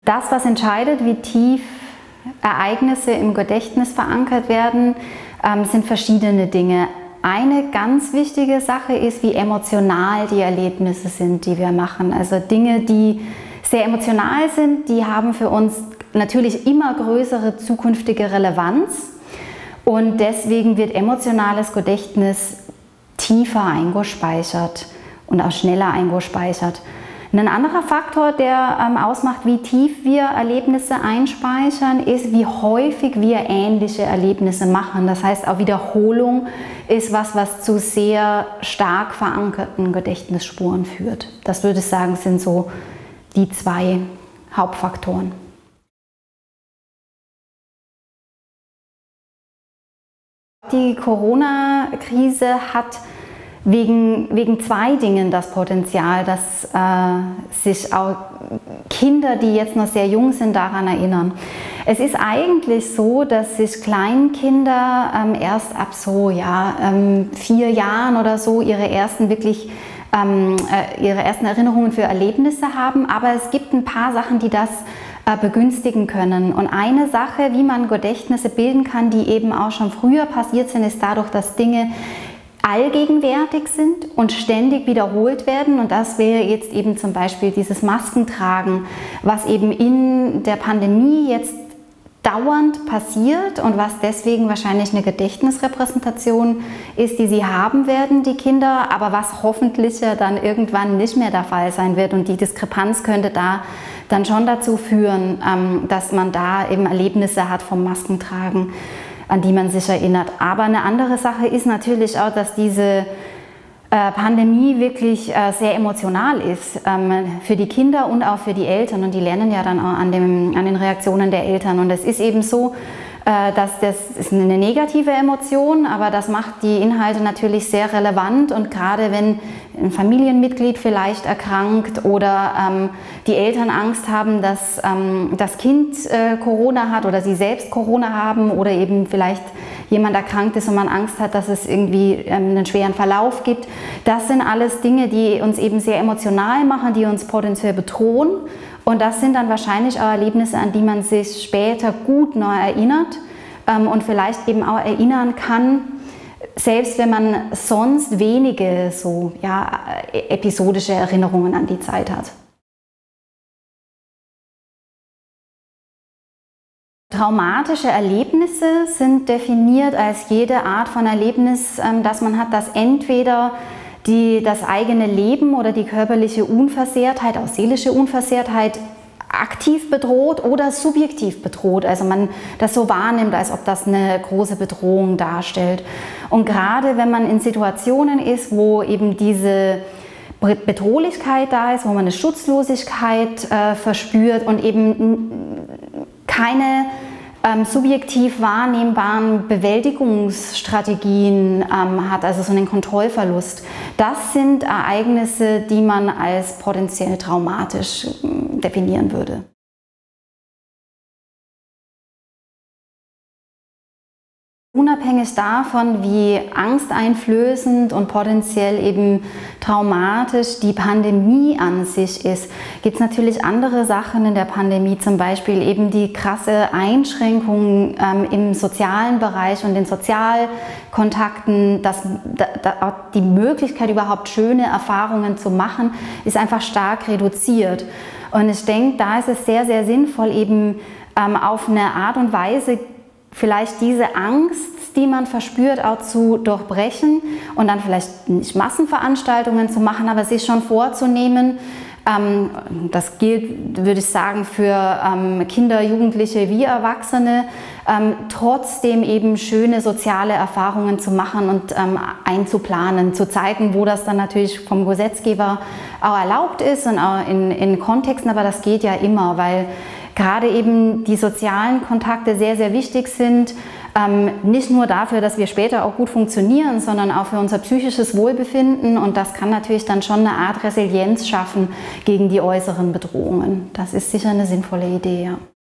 Das, was entscheidet, wie tief Ereignisse im Gedächtnis verankert werden, sind verschiedene Dinge. Eine ganz wichtige Sache ist, wie emotional die Erlebnisse sind, die wir machen. Also Dinge, die sehr emotional sind, die haben für uns natürlich immer größere zukünftige Relevanz. Und deswegen wird emotionales Gedächtnis tiefer eingespeichert und auch schneller eingespeichert. Ein anderer Faktor, der ausmacht, wie tief wir Erlebnisse einspeichern, ist, wie häufig wir ähnliche Erlebnisse machen. Das heißt, auch Wiederholung ist was zu sehr stark verankerten Gedächtnisspuren führt. Das würde ich sagen, sind so die zwei Hauptfaktoren. Die Corona-Krise hat wegen zwei Dingen das Potenzial, dass sich auch Kinder, die jetzt noch sehr jung sind, daran erinnern. Es ist eigentlich so, dass sich Kleinkinder erst ab so 4 Jahren oder so ihre ersten Erinnerungen für Erlebnisse haben, aber es gibt ein paar Sachen, die das begünstigen können. Und eine Sache, wie man Gedächtnisse bilden kann, die eben auch schon früher passiert sind, ist dadurch, dass Dinge allgegenwärtig sind und ständig wiederholt werden. Und das wäre jetzt eben zum Beispiel dieses Maskentragen, was eben in der Pandemie jetzt dauernd passiert und was deswegen wahrscheinlich eine Gedächtnisrepräsentation ist, die sie haben werden, die Kinder, aber was hoffentlich ja dann irgendwann nicht mehr der Fall sein wird. Und die Diskrepanz könnte da dann schon dazu führen, dass man da eben Erlebnisse hat vom Maskentragen, an die man sich erinnert. Aber eine andere Sache ist natürlich auch, dass diese Pandemie wirklich sehr emotional ist für die Kinder und auch für die Eltern. Und die lernen ja dann auch an den Reaktionen der Eltern. Und es ist eben so, dass das ist eine negative Emotion, aber das macht die Inhalte natürlich sehr relevant. Und gerade wenn ein Familienmitglied vielleicht erkrankt oder die Eltern Angst haben, dass das Kind Corona hat oder sie selbst Corona haben oder eben vielleicht jemand erkrankt ist und man Angst hat, dass es irgendwie einen schweren Verlauf gibt. Das sind alles Dinge, die uns eben sehr emotional machen, die uns potenziell bedrohen. Und das sind dann wahrscheinlich auch Erlebnisse, an die man sich später gut noch erinnert und vielleicht eben auch erinnern kann, selbst wenn man sonst wenige so episodische Erinnerungen an die Zeit hat. Traumatische Erlebnisse sind definiert als jede Art von Erlebnis, das man hat, das entweder das eigene Leben oder die körperliche Unversehrtheit, auch seelische Unversehrtheit, aktiv bedroht oder subjektiv bedroht. Also man das so wahrnimmt, als ob das eine große Bedrohung darstellt. Und gerade wenn man in Situationen ist, wo eben diese Bedrohlichkeit da ist, wo man eine Schutzlosigkeit verspürt und eben keine subjektiv wahrnehmbaren Bewältigungsstrategien hat, also so einen Kontrollverlust. Das sind Ereignisse, die man als potenziell traumatisch definieren würde. Unabhängig davon, wie angsteinflößend und potenziell eben traumatisch die Pandemie an sich ist, gibt es natürlich andere Sachen in der Pandemie, zum Beispiel eben die krasse Einschränkung im sozialen Bereich und den Sozialkontakten, die Möglichkeit überhaupt schöne Erfahrungen zu machen, ist einfach stark reduziert. Und ich denke, da ist es sehr, sehr sinnvoll, eben auf eine Art und Weise vielleicht diese Angst, die man verspürt, auch zu durchbrechen und dann vielleicht nicht Massenveranstaltungen zu machen, aber sich schon vorzunehmen. Das gilt, würde ich sagen, für Kinder, Jugendliche wie Erwachsene, trotzdem eben schöne soziale Erfahrungen zu machen und einzuplanen, zu zeigen, wo das dann natürlich vom Gesetzgeber auch erlaubt ist und auch in Kontexten, aber das geht ja immer, weil gerade eben die sozialen Kontakte sehr, sehr wichtig sind, nicht nur dafür, dass wir später auch gut funktionieren, sondern auch für unser psychisches Wohlbefinden, und das kann natürlich dann schon eine Art Resilienz schaffen gegen die äußeren Bedrohungen. Das ist sicher eine sinnvolle Idee, ja.